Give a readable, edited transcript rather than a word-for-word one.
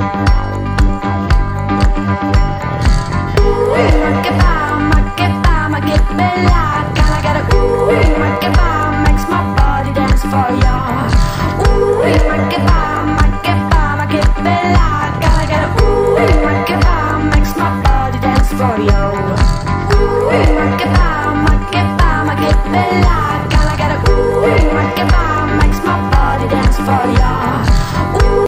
Makes my body dance for ya. Ooh, make it bam, make it bam, make it bella.